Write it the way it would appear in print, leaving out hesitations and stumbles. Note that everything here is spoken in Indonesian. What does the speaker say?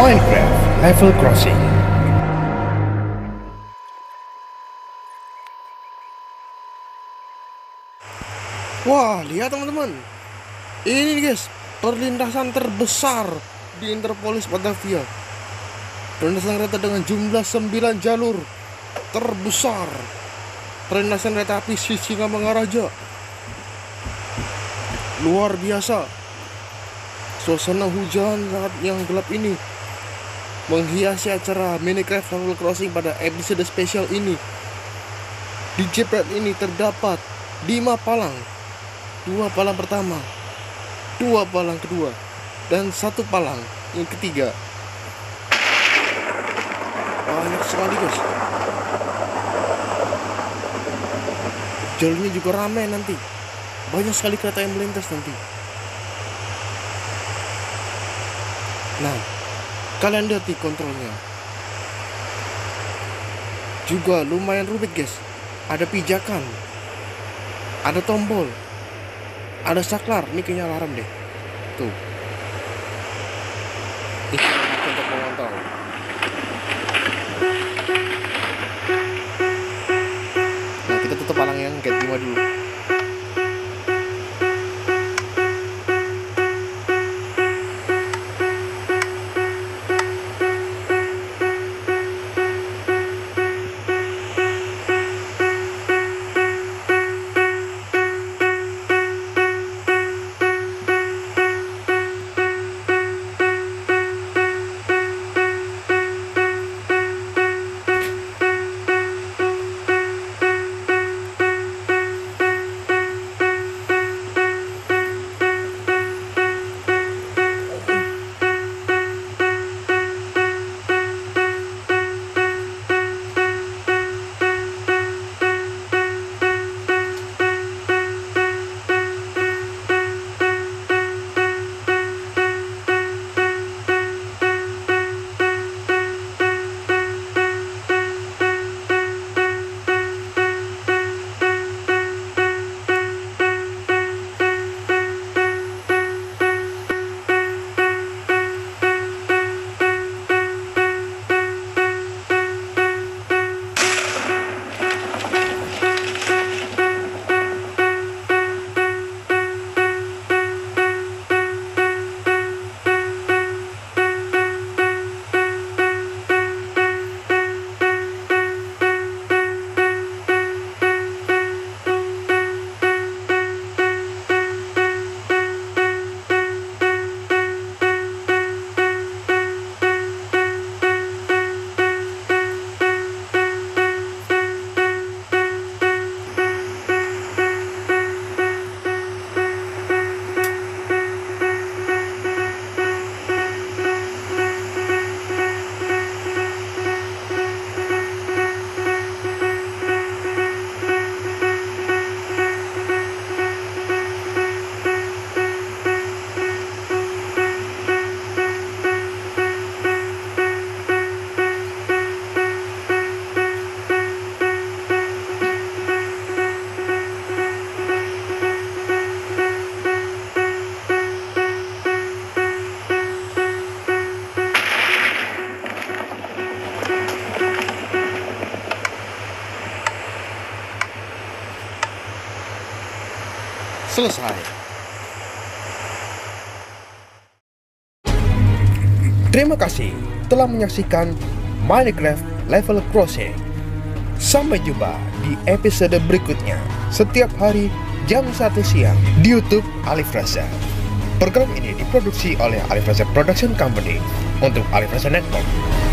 Minecraft Level Crossing. Wah, lihat teman-teman. Ini nih guys, perlintasan terbesar di Interpolis Batavia. Perlintasan kereta dengan jumlah 9 jalur terbesar. Perlintasan kereta api Sisingamangaraja. Luar biasa. Suasana hujan saat yang gelap ini menghiasi acara Minecraft Level Crossing pada episode spesial ini. Di jepret ini terdapat 5 palang. 2 palang pertama, 2 palang kedua, dan 1 palang yang ketiga. Banyak sekali guys. Jalurnya juga ramai nanti. Banyak sekali kereta yang melintas nanti. Nah, kalian lihat di kontrolnya. Juga lumayan rumit guys. Ada pijakan, ada tombol, ada saklar. Ini kayaknya alarm deh. Tuh. Ini untuk mengontrol. Nah, kita tutup palang yang gate 5 dulu. Selesai. Terima kasih telah menyaksikan Minecraft Level Crossing. Sampai jumpa di episode berikutnya setiap hari jam 1 siang di YouTube Alif Reza. Program ini diproduksi oleh Alif Reza Production Company untuk Alif Reza Network.